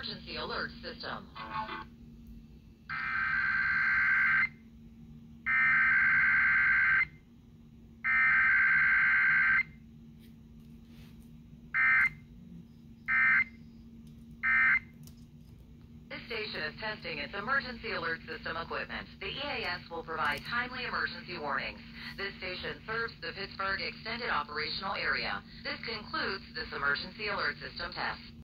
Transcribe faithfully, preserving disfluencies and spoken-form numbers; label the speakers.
Speaker 1: emergency alert system. This station is testing its emergency alert system equipment. The E A S will provide timely emergency warnings. This station serves the Pittsburgh Extended Operational Area. This concludes this emergency alert system test.